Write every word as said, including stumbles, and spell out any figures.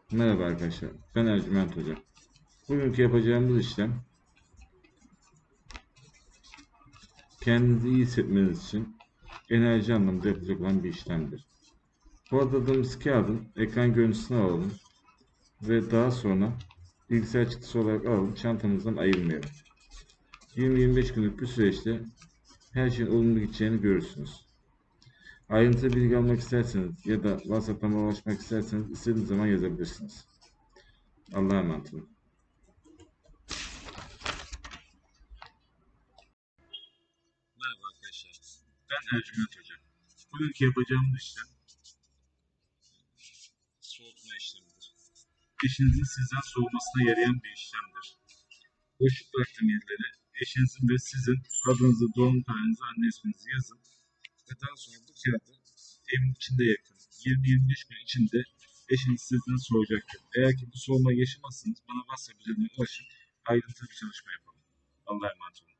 Merhaba arkadaşlar, ben Ercüment Hoca. Bugünkü yapacağımız işlem, kendinizi iyi hissetmeniz için enerji anlamında yapacak olan bir işlemdir. Bu adadığımız kağıdın ekran görüntüsünü alalım ve daha sonra bilgisayar çıktısı olarak alalım, çantamızdan ayırmayalım. yirmi yirmi beş günlük bir süreçte her şeyin olumlu gideceğini görürsünüz. Ayrıntılı bilgi almak isterseniz ya da WhatsApp'tan ulaşmak isterseniz istediğiniz zaman yazabilirsiniz. Allah'a emanet olun. Merhaba arkadaşlar, ben Ercüment Hoca. Bugünkü yapacağımız işlem soğutma işlemidir. Eşinizin sizden soğumasına yarayan bir işlemdir. Boşluk bıraktığım yerlere eşinizin ve sizin adınızı, doğum tarihinizi, anne isminizi yazın ve daha sonra bu kağıdı evin içinde yakın. yirmi yirmi beş gün içinde eşiniz sizden soğuyacaktır. Eğer ki bu soğumayı yaşamazsanız bana WhatsApp üzerinden ulaşın, ayrıntılı bir çalışma yapalım. Allah'a emanet olun.